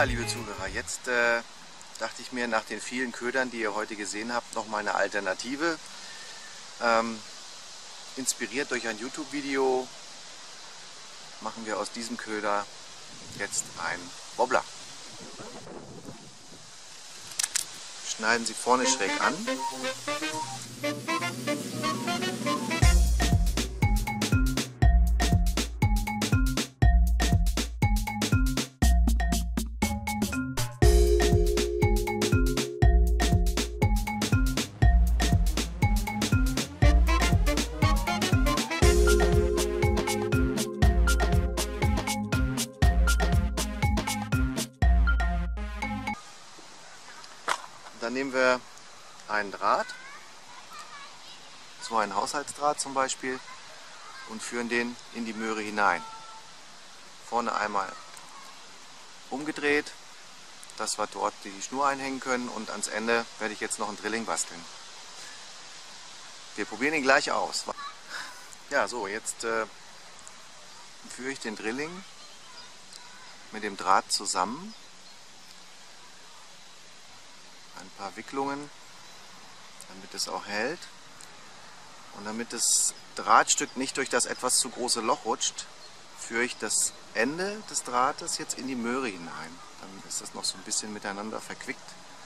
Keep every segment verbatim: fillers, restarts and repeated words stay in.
Ja, liebe Zuhörer, jetzt äh, dachte ich mir nach den vielen Ködern, die ihr heute gesehen habt, noch mal eine Alternative. Ähm, inspiriert durch ein YouTube-Video machen wir aus diesem Köder jetzt einen Wobbler. Schneiden Sie vorne schräg an. Dann nehmen wir einen Draht, so einen Haushaltsdraht zum Beispiel, und führen den in die Möhre hinein. Vorne einmal umgedreht, dass wir dort die Schnur einhängen können, und ans Ende werde ich jetzt noch ein Drilling basteln. Wir probieren ihn gleich aus. Ja, so, jetzt äh, führe ich den Drilling mit dem Draht zusammen. Ein paar Wicklungen, damit es auch hält, und damit das Drahtstück nicht durch das etwas zu große Loch rutscht, führe ich das Ende des Drahtes jetzt in die Möhre hinein. Dann ist das noch so ein bisschen miteinander verquickt.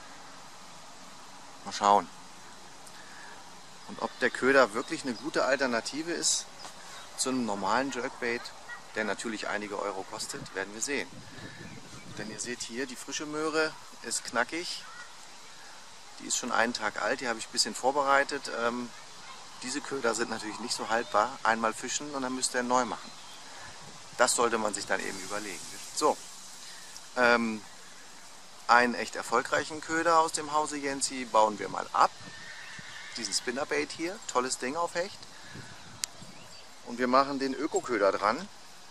Mal schauen. Und ob der Köder wirklich eine gute Alternative ist zu einem normalen Jerkbait, der natürlich einige Euro kostet, werden wir sehen. Denn ihr seht hier, die frische Möhre ist knackig. Die ist schon einen Tag alt, die habe ich ein bisschen vorbereitet. Ähm, diese Köder sind natürlich nicht so haltbar. Einmal fischen und dann müsst ihr neu machen. Das sollte man sich dann eben überlegen. So, ähm, einen echt erfolgreichen Köder aus dem Hause Jensi bauen wir mal ab. Diesen Spinnerbait hier, tolles Ding auf Hecht. Und wir machen den Öko-Köder dran.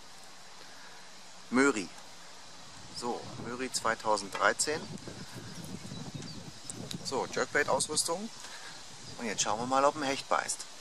Möri. So, Möri zweitausenddreizehn. So, Jerkbait-Ausrüstung, und jetzt schauen wir mal, ob ein Hecht beißt.